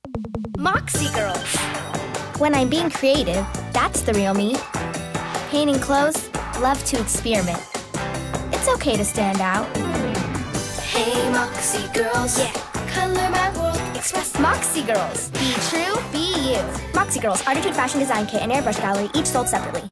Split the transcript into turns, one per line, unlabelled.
Moxie Girls. When I'm being creative, that's the real me. Painting clothes, love to experiment. It's okay to stand out.
Hey, Moxie Girls.
Yeah.
Color my world, express.
Moxie Girls. Be true, be you. Moxie Girls, Artitude Fashion Design Kit and Airbrush Gallery, each sold separately.